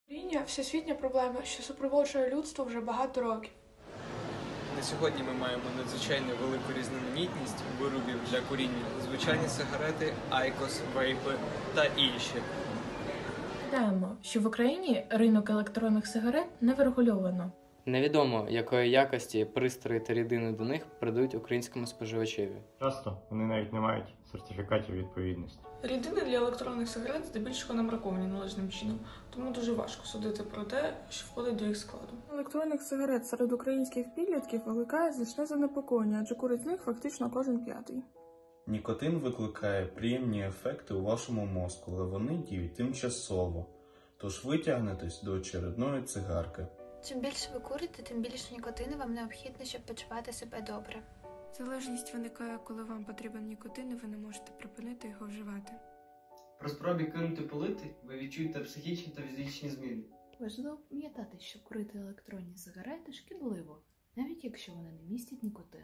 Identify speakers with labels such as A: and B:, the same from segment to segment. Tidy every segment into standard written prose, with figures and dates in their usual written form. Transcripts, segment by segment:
A: Куріння – всесвітня проблема, що супроводжує людство вже багато років.
B: На сьогодні ми маємо надзвичайно велику різноманітність виробів для куріння. Звичайні сигарети, айкос, вейпи та інші.
A: Нагадаємо, що в Україні ринок електронних сигарет не врегульовано.
C: Невідомо, якої якості пристрої та рідини до них продають українському споживачеві.
D: Часто вони навіть не мають сертифікатів відповідності.
A: Рідини для електронних сигарет здебільшого не марковані належним чином, тому дуже важко судити про те, що входить до їх складу.
E: Електронних сигарет серед українських підлітків викликає значне занепокоєння, адже курить з них фактично кожен п'ятий.
F: Нікотин викликає приємні ефекти у вашому мозку, але вони діють тимчасово, тож витягнетесь до очередної цигарки.
G: Чим більше ви курите, тим більше нікотину вам необхідно, щоб почувати себе добре.
E: Залежність виникає, коли вам потрібен нікотин, і ви не можете припинити його вживати.
H: При спробі кинути палити ви відчуєте психічні та фізичні зміни.
I: Важливо пам'ятати, що курити електронні сигарети шкідливо, навіть якщо вони не містять нікотин.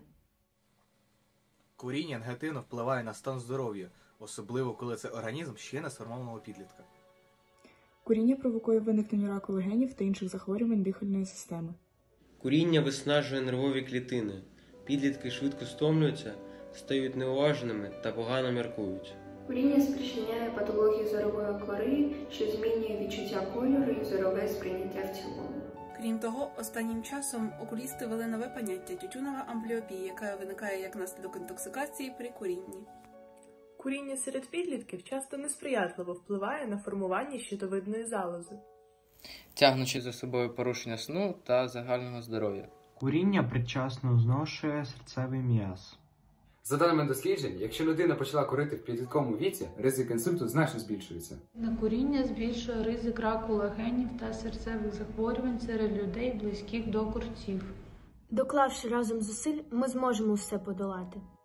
J: Куріння негативно впливає на стан здоров'я, особливо коли це організм ще не сформованого підлітка.
E: Куріння провокує виникнення раку легенів та інших захворювань дихальної системи.
K: Куріння виснажує нервові клітини. Підлітки швидко стомлюються, стають неуважними та погано міркують.
L: Куріння спричиняє патологію зорової кори, що змінює відчуття кольору і зорове сприйняття в цілому.
M: Крім того, останнім часом окулісти ввели нове поняття – тютюнова амбліопія, яка виникає як наслідок інтоксикації при курінні.
N: Куріння серед підлітків часто несприятливо впливає на формування щитовидної залози,
C: тягнучи за собою порушення сну та загального здоров'я.
O: Куріння предчасно зношує серцевий м'яз.
P: За даними досліджень, якщо людина почала курити в підлітковому віці, ризик інсульту значно збільшується.
Q: Куріння збільшує ризик раку легенів та серцевих захворювань серед людей, близьких до курців.
R: Доклавши разом зусиль, ми зможемо все подолати.